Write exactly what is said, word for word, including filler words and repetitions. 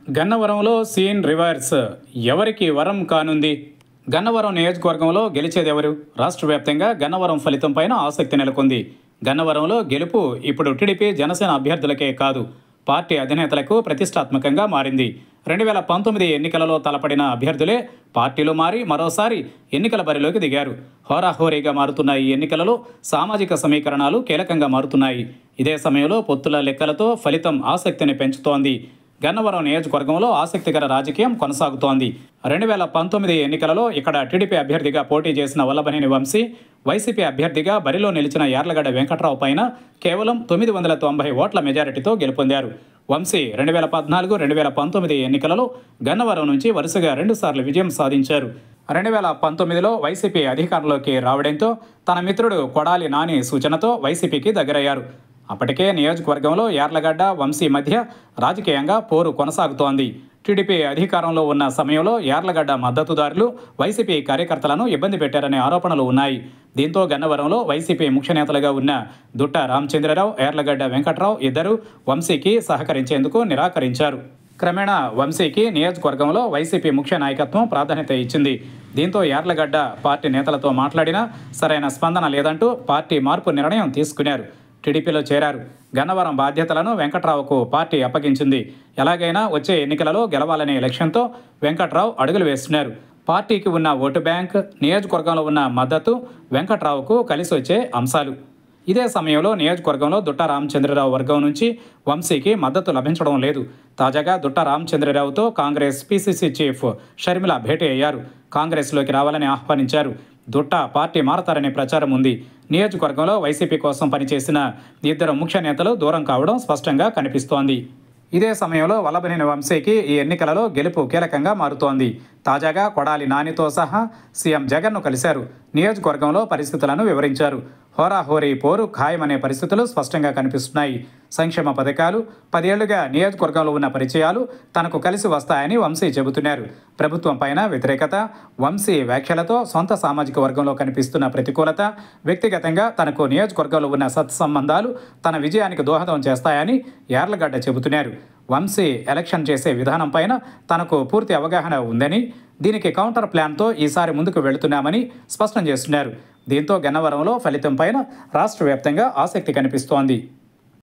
గన్నవరంలో scene reverse. ఎవరికి వరం కానుంది? గన్నవరం నియోజకవర్గంలో గెలిచేదెవరు? రాష్ట్ర వ్యాప్తంగా గన్నవరం ఫలితం పైన ఆసక్తి నెలకొంది. గన్నవరంలో గెలుపు ఇప్పుడు టీడీపీ జనసేన అభ్యర్థులకే కాదు, పార్టీ అధినేతలకు ప్రతిష్టాత్మకంగా మారింది. రెండు వేల పంతొమ్మిది ఎన్నికలలో తలపడిన అభ్యర్థులే పార్టీలు మారి మరోసారి ఎన్నికల బరిలోకి దిగారు. హోరాహోరీగా మారుతున్న ఈ ఎన్నికలలో సామాజిక సమీకరణాలు కీలకంగా మారుతున్నాయి. ఇదే సమయంలో పొత్తుల లెక్కలతో ఫలితం ఆసక్తిని పెంచుతోంది. గన్నవరం నియోజకవర్గంలో ఆసక్తికర రాజకీయం కొనసాగుతోంది. రెండు వేల పంతొమ్మిది ఎన్నికలలో ఇక్కడ టీడీపీ అభ్యర్థిగా పోటీ చేసిన వల్లభనేని వంశీ, వైసీపీ అభ్యర్థిగా బరిలో నిలిచిన యార్లగడ్డ వెంకట్రావు పైన కేవలం తొమ్మిది వందల తొంభై ఓట్ల మెజారిటీతో గెలుపొందారు. వంశీ రెండు వేల పద్నాలుగు రెండు వేల పంతొమ్మిది ఎన్నికలలో గన్నవరం నుంచి వరుసగా రెండుసార్లు విజయం సాధించారు. రెండు వేల పంతొమ్మిదిలో వైసీపీ అధికారంలోకి రావడంతో తన మిత్రుడు కొడాలి నాని సూచనతో వైసీపీకి దగ్గరయ్యారు. అప్పటికే నియోజకవర్గంలో యార్లగడ్డ వంశీ మధ్య రాజకీయంగా పోరు కొనసాగుతోంది. టీడీపీ అధికారంలో ఉన్న సమయంలో యార్లగడ్డ మద్దతుదారులు వైసీపీ కార్యకర్తలను ఇబ్బంది పెట్టారనే ఆరోపణలు ఉన్నాయి. దీంతో గన్నవరంలో వైసీపీ ముఖ్య నేతలుగా ఉన్న దుట్ట రామచంద్రరావు, యార్లగడ్డ వెంకట్రావు ఇద్దరు వంశీకి సహకరించేందుకు నిరాకరించారు. క్రమేణా వంశీకి నియోజకవర్గంలో వైసీపీ ముఖ్య నాయకత్వం ప్రాధాన్యత ఇచ్చింది. దీంతో యార్లగడ్డ పార్టీ నేతలతో మాట్లాడినా సరైన స్పందన లేదంటూ పార్టీ మార్పు నిర్ణయం తీసుకున్నారు. టీడీపీలో చేరారు. గన్నవరం బాధ్యతలను వెంకట్రావుకు పార్టీ అప్పగించింది. ఎలాగైనా వచ్చే ఎన్నికలలో గెలవాలనే లక్ష్యంతో వెంకట్రావు అడుగులు వేస్తున్నారు. పార్టీకి ఉన్న ఓటు బ్యాంక్, నియోజకవర్గంలో ఉన్న మద్దతు వెంకట్రావుకు కలిసి వచ్చే అంశాలు. ఇదే సమయంలో నియోజకవర్గంలో దుట్ట రామచంద్రరావు వర్గం నుంచి వంశీకి మద్దతు లభించడం లేదు. తాజాగా దుట్ట రామచంద్రరావుతో కాంగ్రెస్ పీసీసీ చీఫ్ షర్మిల భేటీ అయ్యారు. కాంగ్రెస్లోకి రావాలని ఆహ్వానించారు. దుట్ట పార్టీ మారతారనే ప్రచారం ఉంది. నియోజకవర్గంలో వైసీపీ కోసం పనిచేసిన ఇద్దరు ముఖ్య నేతలు దూరం కావడం స్పష్టంగా కనిపిస్తోంది. ఇదే సమయంలో వల్లభనేని వంశీకి ఈ ఎన్నికలలో గెలుపు కీలకంగా మారుతోంది. తాజాగా కొడాలి నానితో సహా సీఎం జగన్ను కలిశారు. నియోజకవర్గంలో పరిస్థితులను వివరించారు. హోరాహోరీ పోరు ఖాయమనే పరిస్థితులు స్పష్టంగా కనిపిస్తున్నాయి. సంక్షేమ పథకాలు, పదేళ్లుగా నియోజకవర్గంలో ఉన్న పరిచయాలు తనకు కలిసి వస్తాయని వంశీ చెబుతున్నారు. ప్రభుత్వం పైన వ్యతిరేకత, వంశీ వ్యాఖ్యలతో సొంత సామాజిక వర్గంలో కనిపిస్తున్న ప్రతికూలత, వ్యక్తిగతంగా తనకు నియోజకవర్గంలో ఉన్న సత్సంబంధాలు తన విజయానికి దోహదం చేస్తాయని యార్లగడ్డ చెబుతున్నారు. వంశీ ఎలక్షన్ చేసే విధానం పైన తనకు పూర్తి అవగాహన ఉందని, దీనికి కౌంటర్ ప్లాన్తో ఈసారి ముందుకు వెళుతున్నామని స్పష్టం చేస్తున్నారు. దీంతో గన్నవరంలో ఫలితం పైన రాష్ట్ర వ్యాప్తంగా ఆసక్తి కనిపిస్తోంది.